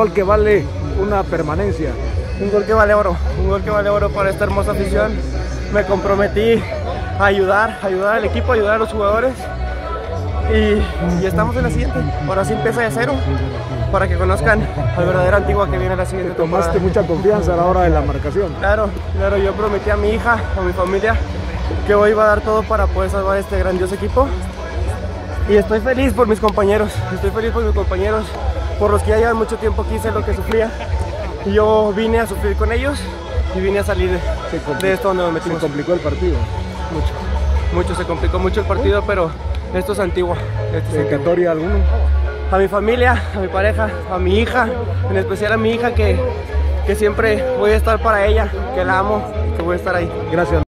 gol que vale una permanencia. Un gol que vale oro, un gol que vale oro para esta hermosa afición. Me comprometí a ayudar al equipo, ayudar a los jugadores y estamos en la siguiente. Ahora sí empieza de cero para que conozcan al verdadero Antigua que viene a la siguiente temporada. Tomaste mucha confianza a la hora de la marcación. Claro, yo prometí a mi hija, a mi familia, que hoy iba a dar todo para poder salvar este grandioso equipo. Y estoy feliz por mis compañeros, por los que ya llevan mucho tiempo aquí, sé lo que sufría. Y yo vine a sufrir con ellos y vine a salir de esto donde me metimos. Se complicó el partido. Mucho, se complicó mucho el partido, pero esto es Antigua. ¿Dedicatoria alguno? A mi familia, a mi pareja, a mi hija, en especial a mi hija que siempre voy a estar para ella, que la amo, que voy a estar ahí. Gracias.